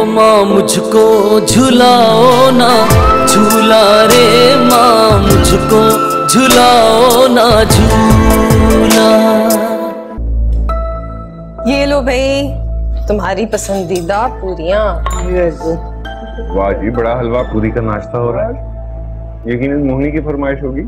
माँ मुझको झुलाओ ना, झूला रे माँ मुझको झुलाओ ना झूला। ये लो भाई तुम्हारी पसंदीदा पूरियां। वाह जी, बड़ा हलवा पूरी का नाश्ता हो रहा है। यकीनन मोहिनी की फरमाइश होगी।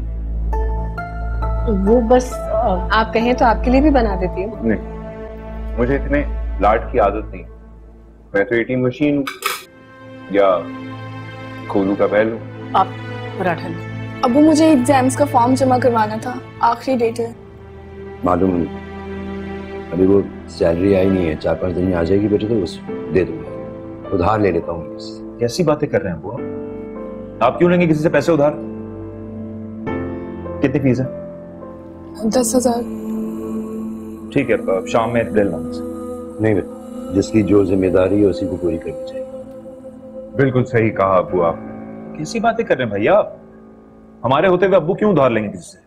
वो बस आप कहें तो आपके लिए भी बना देती हूँ। नहीं, मुझे इतने लाड की आदत नहीं। मैं तो एटीएम मशीन हूँ या कोलू का बैल हूँ। आप पराठा लो। अबू मुझे एग्जाम्स का फॉर्म जमा करवाना था, आखिरी डेट है। मालूम नहीं, अभी वो सैलरी आई नहीं है, 4-5 दिन में आ जाएगी बेटे तो बस दे दूंगा। उधार ले लेता हूँ। कैसी बातें कर रहे हैं बुआ? आप क्यों लेंगे किसी से पैसे उधार? कितनी फीस है? 10,000। ठीक है, शाम में ले लूंगा। नहीं बेटा, जिसकी जो जिम्मेदारी है उसी को पूरी करनी चाहिए। बिल्कुल सही कहा अबू आप। कैसी बातें कर रहे हैं भैया? हमारे होते हुए अब्बू क्यों उधार लेंगे किसी से?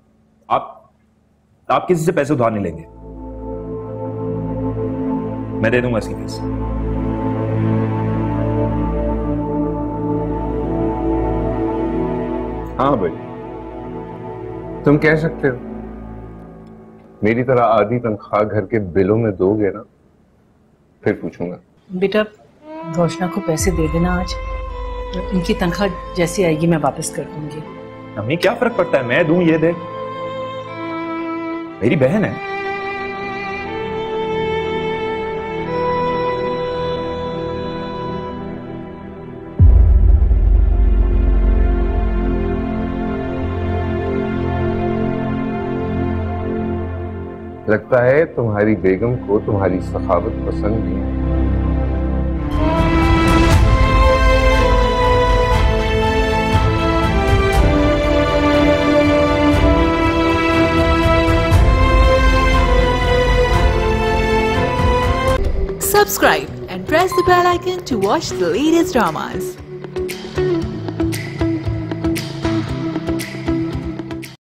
आप किसी से पैसे उधार नहीं लेंगे। मैं दे दूंगा इसकी फीस। हाँ भाई, तुम कह सकते हो। मेरी तरह आधी तनख्वाह घर के बिलों में दोगे ना, फिर पूछूंगा। बेटा रोशना को पैसे दे देना आज, इनकी तनख्वाह जैसी आएगी मैं वापस कर दूंगी। हमें क्या फर्क पड़ता है, मैं दूं ये दे, मेरी बहन है। लगता है तुम्हारी बेगम को तुम्हारी सखावत पसंद नहीं है। Subscribe and press the bell icon to watch the latest dramas.